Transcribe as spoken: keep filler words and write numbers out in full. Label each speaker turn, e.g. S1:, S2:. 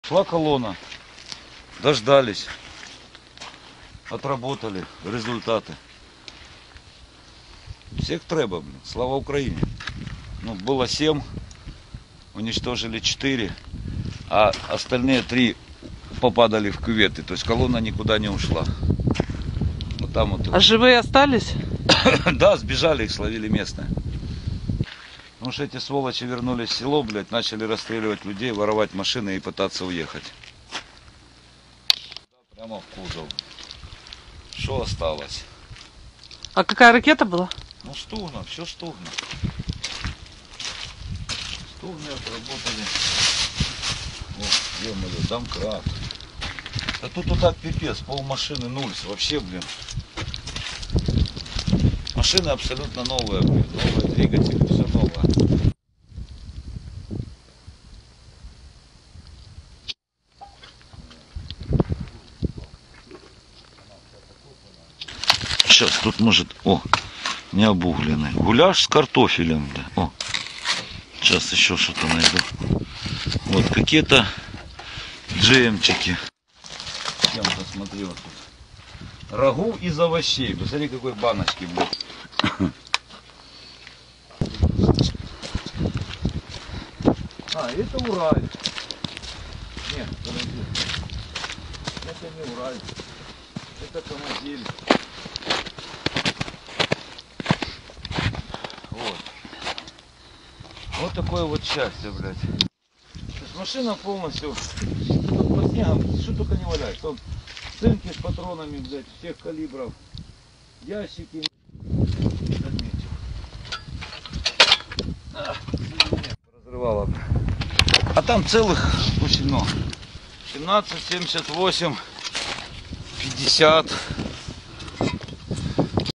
S1: Шла колонна, дождались, отработали результаты. Всех треба, блин. Слава Украине. Ну, было семь, уничтожили четыре, а остальные три попадали в кюветы. То есть колонна никуда не ушла. Вот там вот.
S2: А живые остались?
S1: Да, сбежали, их словили местные. Потому что эти сволочи вернулись в село, блядь, начали расстреливать людей, воровать машины и пытаться уехать. Прямо в кузов. Что осталось?
S2: А какая ракета была?
S1: Ну, Стугна, все Стугна. Стугны отработали. О, ё-моё, домкрат. Да тут вот так пипец, пол машины нуль, вообще, блин. Машина абсолютно новая, блин, новый двигатель, все новое. Сейчас тут может, о, не обугленный. Гуляш с картофелем, да. О, сейчас еще что-то найду. Вот какие-то джемчики. Чем-то смотри вот тут. Рагу из овощей. Посмотри, какой баночки, блядь. А, это Ураль. Нет, подожди. Это не Ураль. Это Камазель. Вот. Вот такое вот счастье, блядь. То есть машина полностью тут по снегам, что только не валяется. Он цинки с патронами, блядь, всех калибров. Ящики. Разрывало. А там целых очень много. семнадцать, семьдесят восемь, пятьдесят.